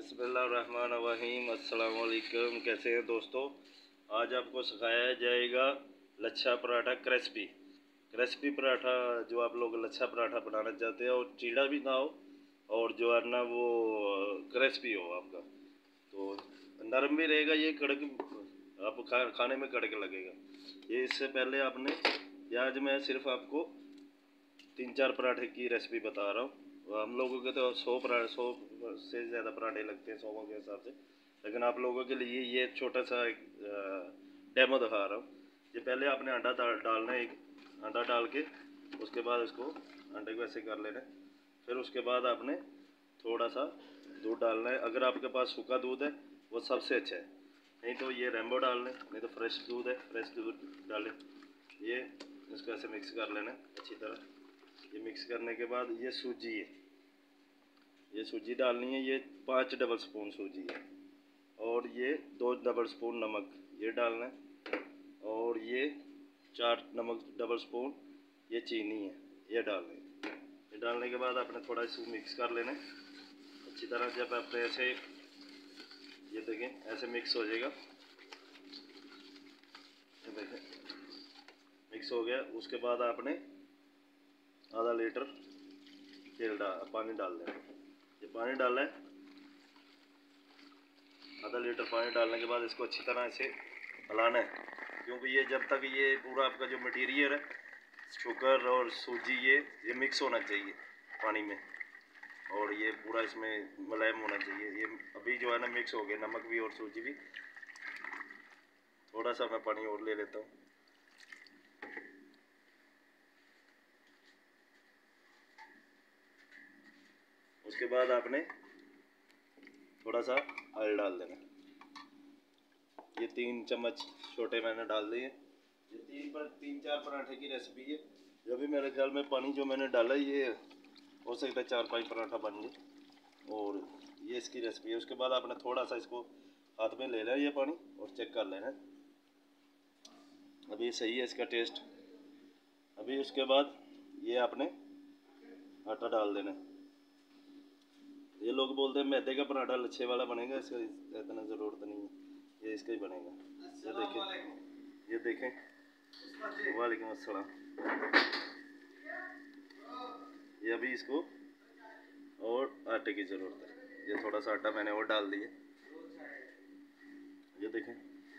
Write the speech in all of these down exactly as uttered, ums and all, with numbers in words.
बिस्मिल्लाहिर्रहमानिर्रहीम। अस्सलाम वालेकुम। कैसे हैं दोस्तों? आज आपको सिखाया जाएगा लच्छा पराठा क्रिस्पी क्रिस्पी पराठा। जो आप लोग लच्छा पराठा बनाना चाहते हैं और चीड़ा भी ना हो और जो है ना वो क्रिस्पी हो आपका, तो नरम भी रहेगा, ये कड़क आप खा, खाने में कड़क लगेगा। ये इससे पहले आपने ये आज मैं सिर्फ आपको तीन चार पराठे की रेसिपी बता रहा हूँ। हम लोगों के तो सौ पराठे सौ से ज़्यादा पराठे लगते हैं सौ के हिसाब से, लेकिन आप लोगों के लिए ये छोटा सा एक डेमो दिखा रहा हूँ। ये पहले आपने अंडा डालना है, एक अंडा डाल के उसके बाद इसको अंडे को ऐसे कर लेना है। फिर उसके बाद आपने थोड़ा सा दूध डालना है। अगर आपके पास सूखा दूध है वो सबसे अच्छा है, नहीं तो ये रेम्बो डाल लें, नहीं तो फ्रेश दूध है फ्रेश दूध डालें। ये इसको ऐसे मिक्स कर लेना है अच्छी तरह। ये मिक्स करने के बाद ये सूजी है, ये सूजी डालनी है। ये पाँच डबल स्पून सूजी है और ये दो डबल स्पून नमक ये डालना है और ये चार नमक डबल स्पून ये चीनी है ये डालना है। ये डालने के बाद आपने थोड़ा इसको मिक्स कर लेना है अच्छी तरह। जब आपने ऐसे ये देखें ऐसे मिक्स हो जाएगा, ये देखें मिक्स हो गया। उसके बाद आपने आधा लीटर तेल डाल पानी डाल देना। ये पानी डालना है, आधा लीटर पानी डालने के बाद इसको अच्छी तरह से हिलाना है, क्योंकि ये जब तक ये पूरा आपका जो मटेरियल है शुगर और सूजी ये ये मिक्स होना चाहिए पानी में, और ये पूरा इसमें मुलायम होना चाहिए। ये अभी जो है ना मिक्स हो गया, नमक भी और सूजी भी। थोड़ा सा मैं पानी और ले लेता हूँ। उसके बाद आपने थोड़ा सा ऑयल डाल देना। ये तीन चम्मच छोटे मैंने डाल दिए। ये तीन पर तीन चार पराठे की रेसिपी है। जब भी मेरे ख्याल में पानी जो मैंने डाला ये हो सकता है चार पाँच पराठा बन जाए, और ये इसकी रेसिपी है। उसके बाद आपने थोड़ा सा इसको हाथ में ले लेना ये पानी और चेक कर लेना अभी सही है इसका टेस्ट। अभी उसके बाद ये आपने आटा डाल देना। ये लोग बोलते हैं मैदे का पराठा लच्छे वाला बनेगा, इसका इतना ज़रूरत नहीं है, ये इसका ही बनेगा। ये देखें ये देखें वालेकुम अस्सलाम। ये अभी इसको और आटे की ज़रूरत है। ये थोड़ा सा आटा मैंने और डाल दिया। ये देखें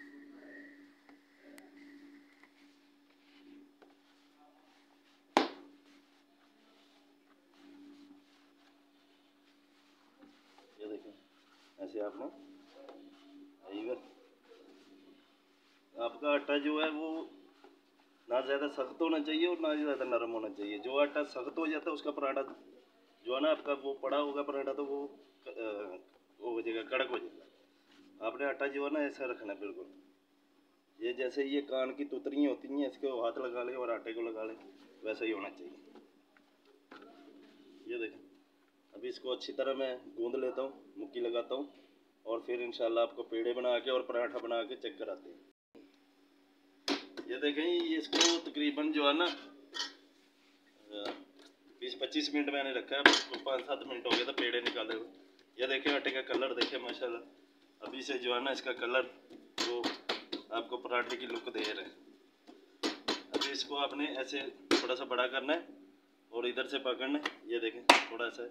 ये देखें ऐसे आपने आपका आटा जो है वो ना ज़्यादा सख्त होना चाहिए और ना ही ज़्यादा नरम होना चाहिए। जो आटा सख्त हो जाता है उसका पराठा जो है ना आपका वो पड़ा होगा पराठा, तो वो वो हो जाएगा कड़क हो जाएगा। आपने आटा जो है ना ऐसा रखना है बिल्कुल। ये जैसे ये कान की तुतरियाँ होती हैं, इसको हाथ लगा लें और आटे को लगा लें, वैसा ही होना चाहिए। ये देखें अभी इसको अच्छी तरह मैं गूंद लेता हूँ, मुक्की लगाता हूँ, और फिर इंशाल्लाह आपको पेड़े बना के और पराठा बना के चेक कराते हैं। ये देखें ये इसको तकरीबन जो है ना बीस पच्चीस मिनट मैंने रखा है, पाँच सात मिनट हो गया था पेड़े निकाले हुए। ये देखें आटे का कलर देखें माशाल्लाह। अभी से जो है ना इसका कलर वो आपको पराठे की लुक दे रहे हैं। अभी इसको आपने ऐसे थोड़ा सा बड़ा करना है और इधर से पकड़ना है। ये देखें थोड़ा सा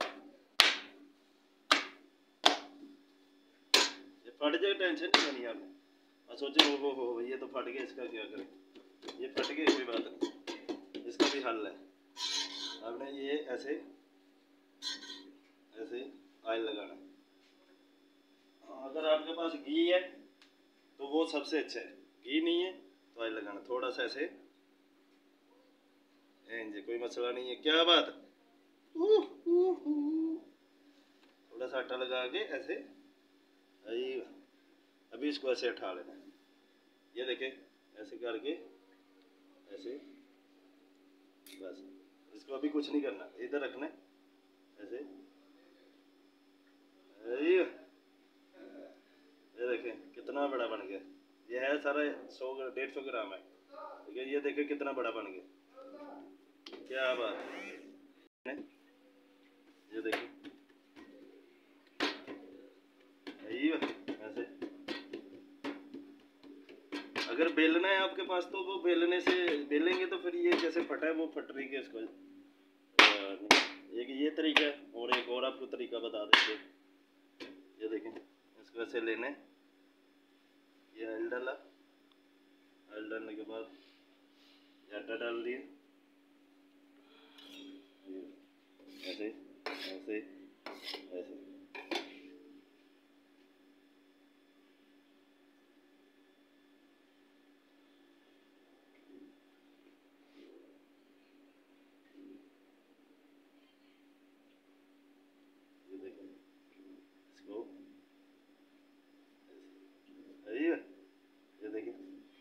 ये फट जाए, टेंशन नहीं लेनी आपने। और सोचे हो हो हो ये तो फट गया, इसका क्या करें? ये फट गया कोई बात नहीं, इसका भी हल है। आपने ये ऐसे ऐसे ऑयल लगाना। अगर आपके पास घी है तो वो सबसे अच्छा है, घी नहीं है तो ऑयल लगाना थोड़ा सा ऐसे। जी कोई मसला नहीं है, क्या बात। थोड़ा सा आटा लगा के ऐसे अभी इसको ऐसे उठा लेना। ये देखें ऐसे करके ऐसे, बस इसको अभी कुछ नहीं करना, इधर रखना है ऐसे। ये देखें कितना बड़ा बन गया। ये है सारा सौ डेढ़ सौ ग्राम है, ठीक है। ये देखें कितना बड़ा बन गया, क्या बात है। ये देखें अगर बेलना है आपके पास तो वो बेलने से बेलेंगे तो फिर ये जैसे फटा है वो फट रही है इसको। एक ये तरीका है और एक और आपको तरीका बता देते हैं। ये देखें, इसको ऐसे लेने, ये ऑयल डाला, ऑयल डालने के बाद आटा डाल दिया, ऐसे ऐसे ऐसे। ये देखें इसको, ऐसे ये ये देखें।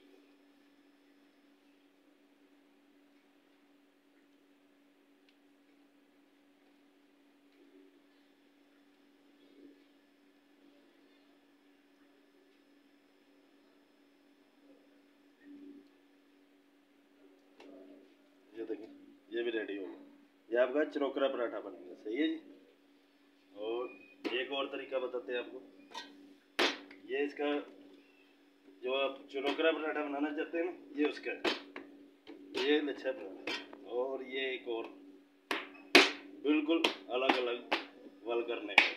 ये देखें, ये भी रेडी हो गया। ये आपका चरोकरा पराठा बनेगा। सही है जी। और एक और तरीका बताते हैं आपको। ये इसका जो आप चरोकरा पराठा बनाना चाहते हैं ना, ये उसका है। ये लच्छा पराठा और ये एक और बिल्कुल अलग अलग वल करने का।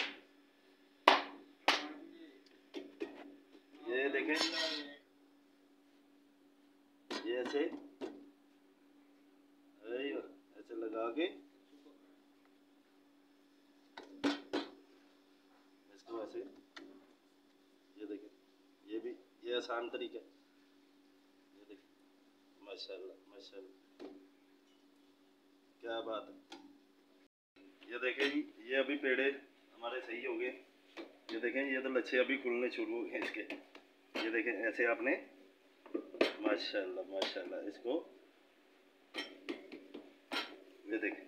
ये देखें, ये ऐसे ऐसे लगा के इसको ऐसे। ये देखें, ये भी ये आसान तरीका। ये देखें, माशाल्लाह माशाल्लाह, क्या बात है। ये देखें जी, ये अभी पेड़े हमारे सही हो गए। ये देखें, ये तो लच्छे अभी खुलने शुरू हो गए इसके। ये देखें, ऐसे आपने माशाल्लाह माशाल्लाह इसको, ये देखें,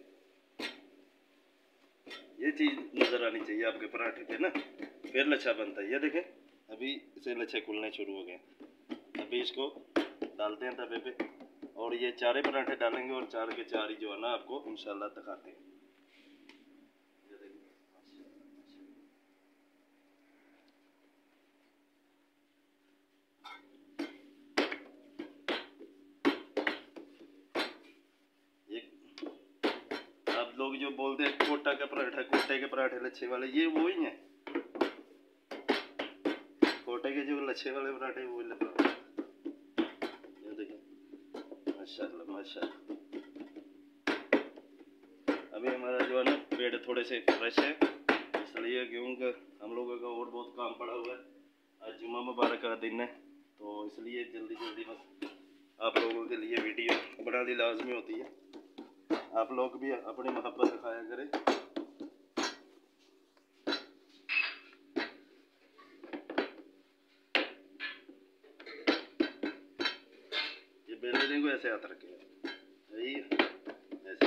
ये चीज़ नज़र आनी चाहिए आपके पराठे पे ना, फिर लच्छा बनता है। ये देखें, अभी इसे लच्छे खुलने शुरू हो गए। अभी इसको डालते हैं तवे पे और ये चारे पराठे डालेंगे और चार के चार ही जो है ना आपको इंशाल्लाह दिखाते हैं। ये देखिए, आप लोग जो बोलते हैं कोटा का पराठा, कोटे के पराठे लच्छे वाले, ये वो ही हैं। कोटे के जो लच्छे वाले पराठे वो पराठे। ये देखिए, माशाल्लाह माशाल्लाह। अभी हमारा जो है ना पेड़ थोड़े से फ्रेश है, इसलिए क्योंकि हम लोगों का और बहुत काम पड़ा हुआ है। आज जुम्मा मुबारक का दिन है, तो इसलिए जल्दी जल्दी बस आप लोगों के लिए वीडियो बनानी लाजमी होती है। आप लोग भी अपनी मोहब्बत दिखाया करें। ये बेलने को ऐसे हाथ रखेगा, सही है, ऐसे।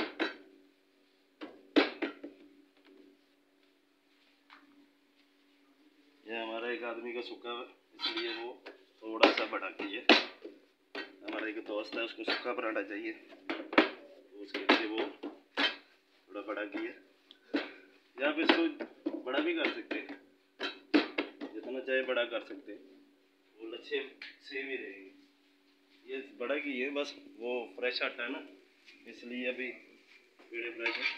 ये हमारा एक आदमी का सूखा है, इसलिए वो थोड़ा सा बड़ा किए। हमारा एक दोस्त है, उसको सूखा पराठा चाहिए, तो उसके लिए वो थोड़ा बड़ा किए। या आप इसको बड़ा भी कर सकते हैं, जितना चाहे बड़ा कर सकते हैं, वो लच्छे सेम ही रहेंगे। ये बड़ा की है, बस वो फ्रेश आटा है ना, इसलिए अभी पेड़े फ्रेश है।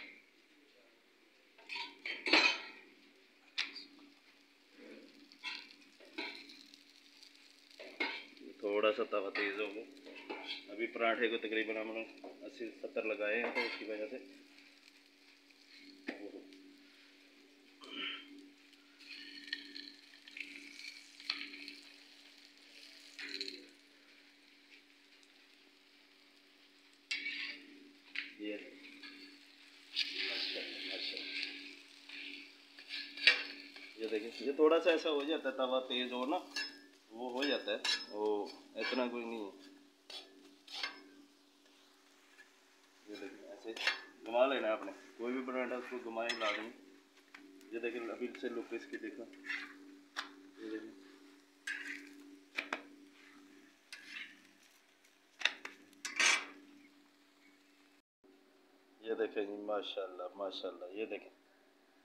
थोड़ा सा तवा तेज़ हो गया। अभी पराठे को तकरीबन हमने अस्सी सत्तर लगाए हैं, तो उसकी वजह से ये ये देखिए, ये थोड़ा सा ऐसा हो जाता है, तवा तेज़ हो ना वो हो जाता है, वो इतना कोई नहीं है। ये देखिए, ऐसे घुमा लेना आपने, कोई भी पराठा उसको घुमाए लाजमी। ये देखिए, अभी से लुक इसकी देखा। ये देखिए, ये देखें जी, माशाल्लाह माशाल्लाह। ये देखें,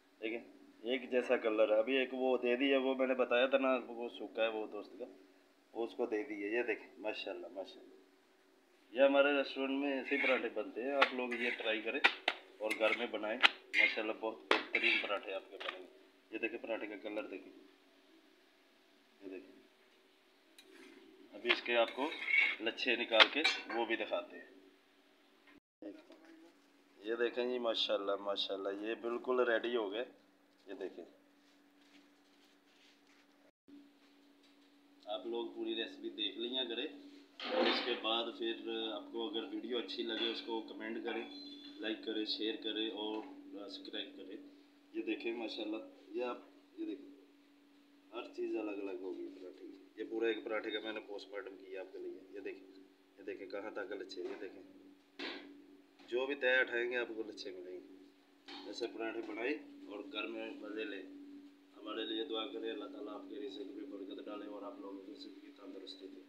देखें एक जैसा कलर है। अभी एक वो दे दिया, वो मैंने बताया था ना, वो सूखा है वो दोस्त का, वो उसको दे दिए। ये देखें माशाल्लाह माशाल्लाह, ये हमारे रेस्टोरेंट में ऐसे ही पराठे बनते हैं। आप लोग ये ट्राई करें और घर में बनाएं, माशाल्लाह बहुत बेहतरीन पराठे आपके बनेंगे। ये देखें पराठे का कलर देखें, ये देखें। अभी इसके आपको लच्छे निकाल के वो भी दिखाते हैं। ये देखें जी माशाल्लाह माशाल्लाह, ये बिल्कुल रेडी हो गए। ये देखें, आप लोग पूरी रेसिपी देख लीजिए करें और इसके बाद फिर आपको अगर वीडियो अच्छी लगे उसको कमेंट करें, लाइक करें, शेयर करें और सब्सक्राइब करें। ये देखें माशाल्लाह, ये आप ये देखें हर चीज़ अलग अलग होगी पराठे की। ये पूरा एक पराठे का मैंने पोस्टमार्टम किया आपके लिए। ये देखें, ये देखें कहाँ तक लच्छे, ये देखें जो भी तय उठाएंगे आपको लच्छे मिलेंगे। ऐसे पराठे बनाए और घर में मज़े लें। हमारे लिए दुआ करें, अल्लाह ताला आपके रिज़्क़ में बरकत डाले और आप लोगों को सिर्फ की तंदुरुस्ती दे।